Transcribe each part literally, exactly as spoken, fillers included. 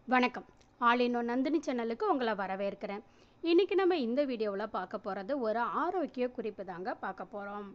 வணக்கம். All in one Nandini சேனலுக்கு உங்களை வரவேற்கிறேன். இன்னைக்கு நம்ம இந்த வீடியோவில் பார்க்க போகிறது ஒரு ஆரோக்கிய குறிப்பு தாங்க பார்க்க போகிறோம்.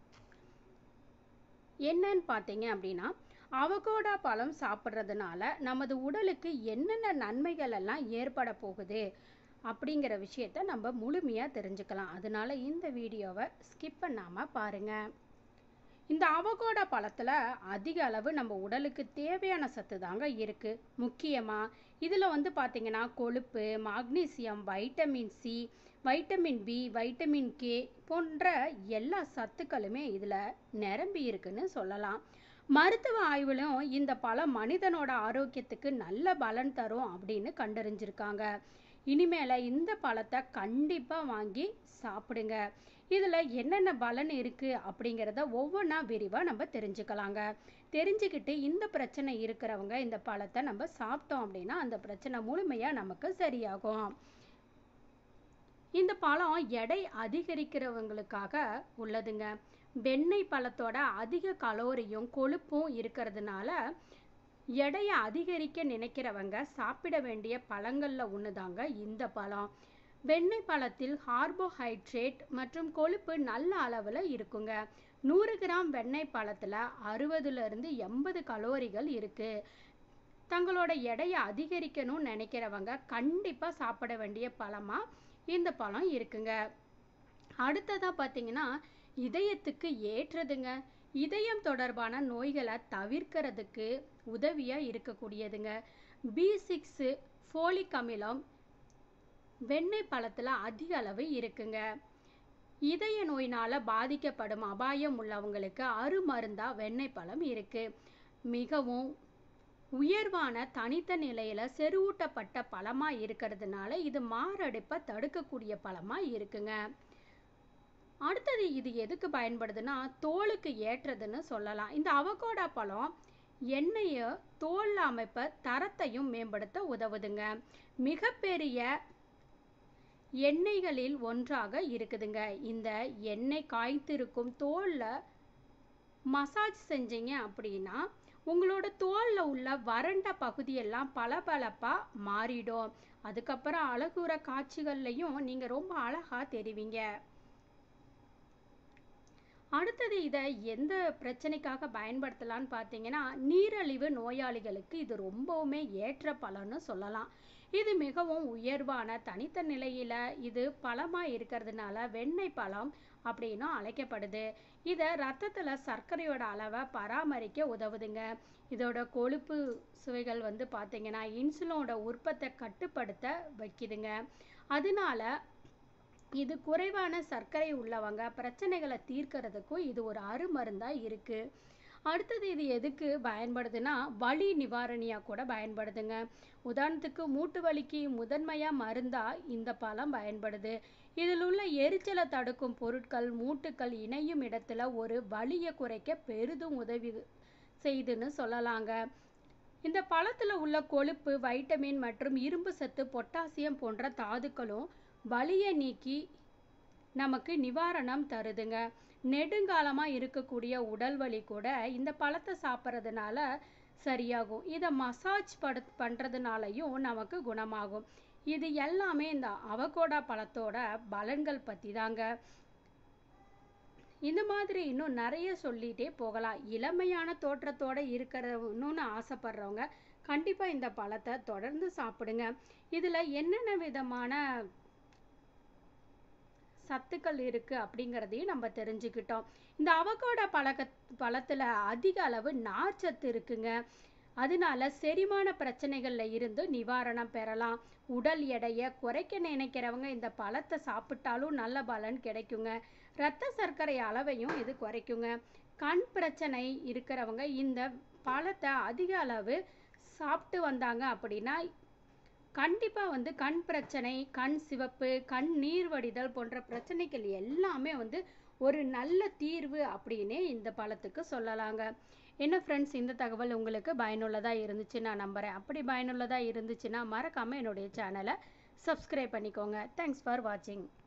என்னன்னு பார்த்தீங்க அப்படின்னா, அவகோடா பழம் சாப்பிட்றதுனால நமது உடலுக்கு என்னென்ன நன்மைகள் எல்லாம் ஏற்பட போகுது அப்படிங்கிற விஷயத்த நம்ம முழுமையாக தெரிஞ்சுக்கலாம். அதனால இந்த வீடியோவை ஸ்கிப் பண்ணாமல் பாருங்கள். இந்த அவகோடா பழத்தில் அதிக அளவு நம்ம உடலுக்கு தேவையான சத்து தாங்க இருக்குது. முக்கியமாக இதில் வந்து பார்த்திங்கன்னா கொழுப்பு, magnesium, vitamin C, vitamin B, vitamin K போன்ற எல்லா சத்துக்களுமே இதில் நிரம்பி இருக்குன்னு சொல்லலாம். மருத்துவ ஆய்விலும் இந்த பழம் மனிதனோட ஆரோக்கியத்துக்கு நல்ல பலன் தரும் அப்படின்னு கண்டறிஞ்சிருக்காங்க. இனிமேல் இந்த பழத்தை கண்டிப்பாக வாங்கி சாப்பிடுங்க. இதில் என்னென்ன பலன் இருக்குது அப்படிங்கிறத ஒவ்வொன்றா விரிவாக நம்ம தெரிஞ்சுக்கலாங்க. தெரிஞ்சுக்கிட்டு இந்த பிரச்சனை இருக்கிறவங்க இந்த பழத்தை நம்ம சாப்பிட்டோம் அப்படின்னா அந்த பிரச்சனை முழுமையாக நமக்கு சரியாகும். இந்த பழம் எடை அதிகரிக்கிறவங்களுக்காக உள்ளதுங்க. வெண்ணெய் பழத்தோட அதிக கலோரியும் கொழுப்பும் இருக்கிறதுனால எடையை அதிகரிக்க நினைக்கிறவங்க சாப்பிட வேண்டிய பழங்களில் ஒன்று தாங்க இந்த பழம். வெண்ணெய் பழத்தில் கார்போஹைட்ரேட் மற்றும் கொழுப்பு நல்ல அளவில் இருக்குங்க. நூறு கிராம் வெண்ணெய் பழத்தில் அறுபதுலேருந்து எண்பது கலோரிகள் இருக்குது. தங்களோட எடையை அதிகரிக்கணும்னு நினைக்கிறவங்க கண்டிப்பாக சாப்பிட வேண்டிய பழமாக இந்த பழம் இருக்குங்க. அடுத்ததாக பார்த்தீங்கன்னா இதயத்துக்கு ஏற்றதுங்க. இதயம் தொடர்பான நோய்களை தவிர்க்கிறதுக்கு உதவியாக இருக்கக்கூடியதுங்க. பி சிக்ஸு, ஃபோலிக் அமிலம் வெண்ணெய் பழத்தில் அதிக அளவு இருக்குங்க. இதய நோயினால் பாதிக்கப்படும் அபாயம் உள்ளவங்களுக்கு அருமருந்தா வெண்ணெய் பழம் இருக்குது. மிகவும் உயர்வான தனித்த நிலையில் செறிவூட்டப்பட்ட பழமாக இருக்கிறதுனால இது மாரடைப்பை தடுக்கக்கூடிய பழமாக இருக்குங்க. அடுத்தது இது எதுக்கு பயன்படுதுன்னா தோலுக்கு ஏற்றதுன்னு சொல்லலாம். இந்த அவகோடா பழம் எண்ணெயை தோல் அமைப்பை தரத்தையும் மேம்படுத்த உதவுதுங்க. மிகப்பெரிய எண்ணெய்களில் ஒன்றாக இருக்குதுங்க. இந்த எண்ணெய் காய்த்திருக்கும் தோலில் மசாஜ் செஞ்சீங்க அப்படின்னா உங்களோட தோலில் உள்ள வறண்ட பகுதியெல்லாம் பளபளப்பாக மாறிடும். அதுக்கப்புறம் அழகுற காட்சிகள்லையும் நீங்கள் ரொம்ப அழகாக தெரிவிங்க. அடுத்தது இதை எந்த பிரச்சனைக்காக பயன்படுத்தலான்னு பார்த்தீங்கன்னா நீரிழிவு நோயாளிகளுக்கு இது ரொம்பவுமே ஏற்ற பழம்னு சொல்லலாம். இது மிகவும் உயர்வான தனித்த நிலையில் இது பழமாக இருக்கிறதுனால வெண்ணெய் பழம் அப்படின்னும் அழைக்கப்படுது. இதை ரத்தத்தில் சர்க்கரையோட அளவை பராமரிக்க உதவுதுங்க. இதோட கொழுப்பு சுவைகள் வந்து பார்த்தீங்கன்னா இன்சுலினோட உற்பத்தை கட்டுப்படுத்த வைக்குதுங்க. அதனால இது குறைவான சர்க்கரை உள்ளவங்க பிரச்சனைகளை தீர்க்கிறதுக்கும் இது ஒரு அருமருந்தாக இருக்குது. அடுத்தது இது எதுக்கு பயன்படுதுன்னா வலி நிவாரணியாக கூட பயன்படுதுங்க. உதாரணத்துக்கு மூட்டு வலிக்கு முதன்மையாக மருந்தாக இந்த பழம் பயன்படுது. இதில் உள்ள எரிச்சலை தடுக்கும் பொருட்கள் மூட்டுக்கள் இணையும் இடத்துல ஒரு வலியை குறைக்க பெரிதும் உதவி செய்துன்னு சொல்லலாங்க. இந்த பழத்தில் உள்ள கொழுப்பு, வைட்டமின் மற்றும் இரும்பு சத்து, பொட்டாசியம் போன்ற தாதுக்களும் வலியை நீக்கி நமக்கு நிவாரணம் தருதுங்க. நெடுங்காலமாக இருக்கக்கூடிய உடல் வலி கூட இந்த பழத்தை சாப்பிட்றதுனால சரியாகும். இதை மசாஜ் படு பண்ணுறதுனாலையும் நமக்கு குணமாகும். இது எல்லாமே இந்த அவகோடா பழத்தோட பலன்கள் பற்றி தாங்க. இந்த மாதிரி இன்னும் நிறைய சொல்லிகிட்டே போகலாம். இளமையான தோற்றத்தோடு இருக்கிறவன்னு ஆசைப்படுறவங்க கண்டிப்பாக இந்த பழத்தை தொடர்ந்து சாப்பிடுங்க. இதில் என்னென்ன விதமான சத்துக்கள் இருக்குது அப்படிங்கிறதையும் நம்ம தெரிஞ்சுக்கிட்டோம். இந்த அவகோடா பழக்க பழத்தில் அதிக அளவு நார்ச்சத்து இருக்குங்க. அதனால செரிமான பிரச்சனைகளில் இருந்து நிவாரணம் பெறலாம். உடல் எடையை குறைக்க நினைக்கிறவங்க இந்த பழத்தை சாப்பிட்டாலும் நல்ல பலன் கிடைக்குங்க. இரத்த சர்க்கரை அளவையும் இது குறைக்குங்க. கண் பிரச்சனை இருக்கிறவங்க இந்த பழத்தை அதிக அளவு சாப்பிட்டு வந்தாங்க அப்படின்னா கண்டிப்பாக வந்து கண் பிரச்சனை, கண் சிவப்பு, கண் நீர் வடிதல் போன்ற பிரச்சனைகள் எல்லாமே வந்து ஒரு நல்ல தீர்வு அப்படின்னே இந்த பழத்துக்கு சொல்லலாங்க. என்ன ஃப்ரெண்ட்ஸ், இந்த தகவல் உங்களுக்கு பயனுள்ளதாக இருந்துச்சு நான் நம்புகிறேன். அப்படி பயனுள்ளதாக இருந்துச்சுன்னா மறக்காமல் என்னுடைய சேனலை சப்ஸ்கிரைப் பண்ணிக்கோங்க. தேங்க்ஸ் ஃபார் வாட்சிங்.